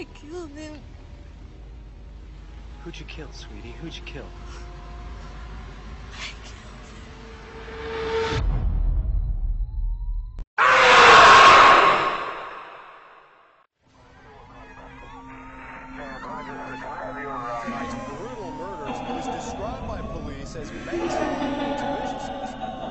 I killed him. Who'd you kill, sweetie? Who'd you kill? I killed Tonight's brutal murders was described by police as manslaughter and viciousness.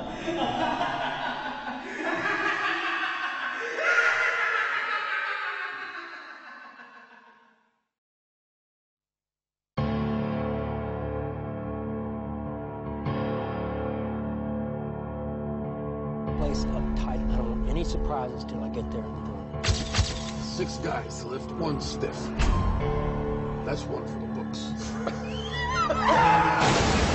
Place uptight. I don't want any surprises till I get there in the door. 6 guys lift 1 stiff. That's one for the books.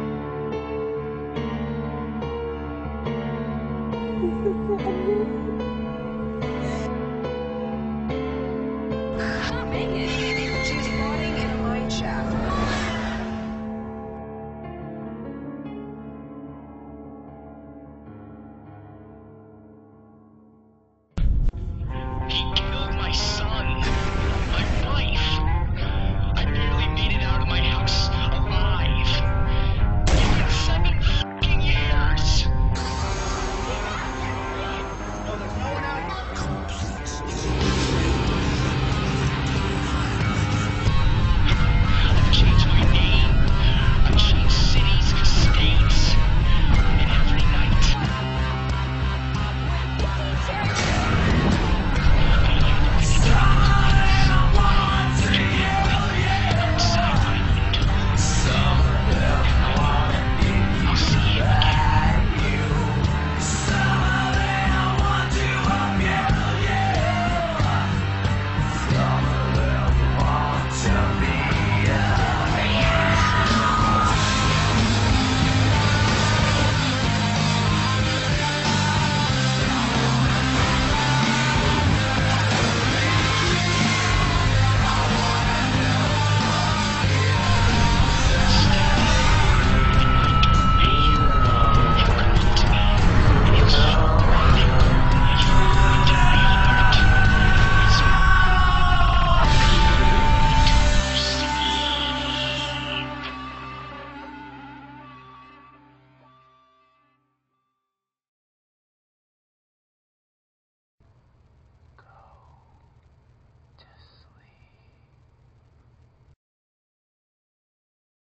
him.